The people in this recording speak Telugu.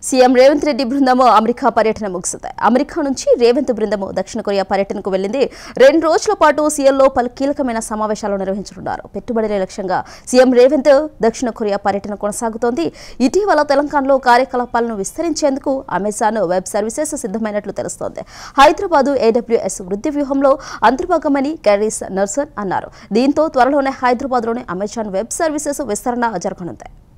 సీఎం రేవంత్ రెడ్డి బృందము అమెరికా పర్యటన ముగిసింది. అమెరికా నుంచి రేవంత్ బృందము దక్షిణ కొరియా పర్యటనకు వెళ్లింది. 2 రోజుల పాటు సీఎంలో పలు కీలకమైన సమావేశాలు నిర్వహించనున్నారు. పెట్టుబడుల లక్ష్యంగా సీఎం రేవంత్ దక్షిణ కొరియా పర్యటన కొనసాగుతోంది. ఇటీవల తెలంగాణలో కార్యకలాపాలను విస్తరించేందుకు అమెజాన్ వెబ్ సర్వీసెస్ సిద్ధమైనట్లు తెలుస్తోంది. హైదరాబాద్ AWS వృద్ధి వ్యూహంలో అంతర్భాగమని క్యారీస్ నర్సన్ అన్నారు. దీంతో త్వరలోనే హైదరాబాద్లోని అమెజాన్ వెబ్ సర్వీసెస్ విస్తరణ జరగనుంది.